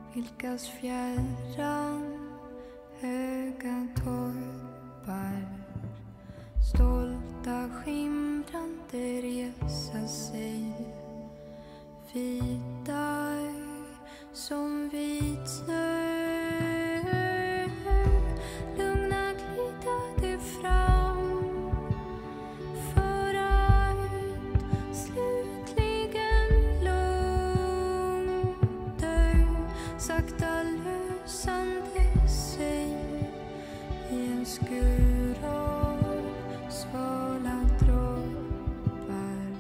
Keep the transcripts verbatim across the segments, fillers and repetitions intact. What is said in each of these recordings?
vilkas fjärran höga torpar stolta skimrande resa sig, vita som vit snö. Lugna glidade fram för att slutligen lugnt dö, sakta lösande sig i en skur av svala droppar.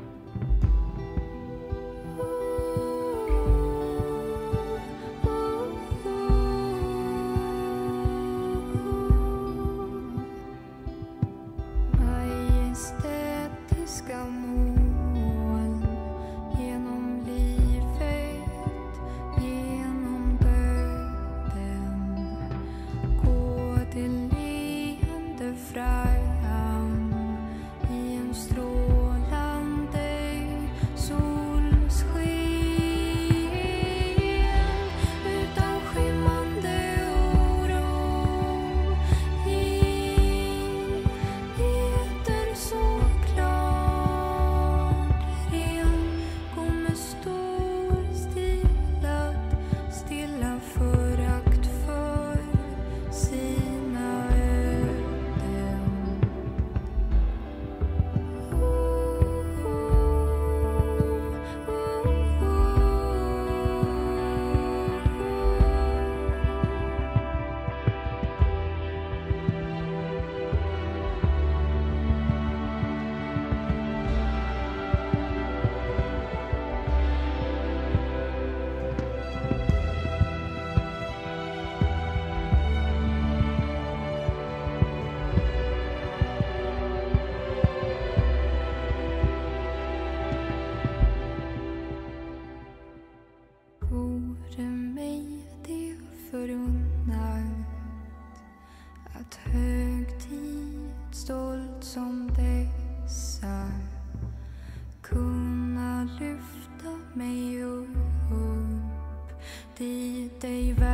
Majestätiska moln genom livet, genom döden, gå till leende fram i en strålande solsken, utan skymmande oro i eter så klart ren. Gå med stor stilat, stilla förakt för sina öden. Vore mig det förunnat att högtid stolt som dessa kunna lyfta mig upp dit dig